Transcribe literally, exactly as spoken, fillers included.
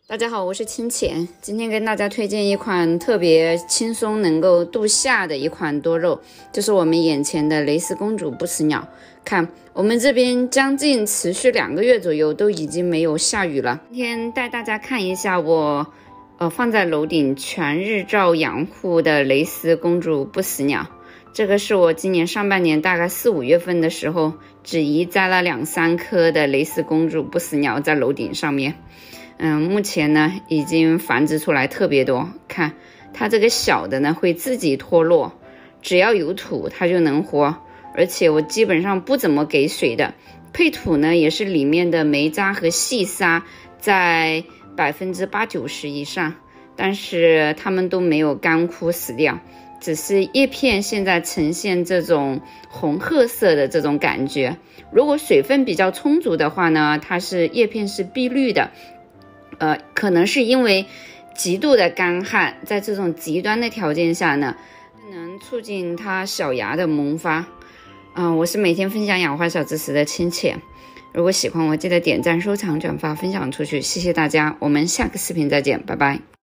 大家好，我是清浅，今天跟大家推荐一款特别轻松能够度夏的一款多肉，就是我们眼前的蕾丝公主不死鸟。看，我们这边将近持续两个月左右都已经没有下雨了。今天带大家看一下我呃放在楼顶全日照养护的蕾丝公主不死鸟。这个是我今年上半年大概四五月份的时候，只移栽了两三颗的蕾丝公主不死鸟在楼顶上面。嗯，目前呢已经繁殖出来特别多，看它这个小的呢会自己脱落，只要有土它就能活，而且我基本上不怎么给水的，配土呢也是里面的煤渣和细沙在百分之八九十以上，但是它们都没有干枯死掉，只是叶片现在呈现这种红褐色的这种感觉。如果水分比较充足的话呢，它是叶片是碧绿的。呃，可能是因为极度的干旱，在这种极端的条件下呢，能促进它小芽的萌发。嗯、呃，我是每天分享养花小知识的清浅，如果喜欢我，记得点赞、收藏、转发、分享出去，谢谢大家，我们下个视频再见，拜拜。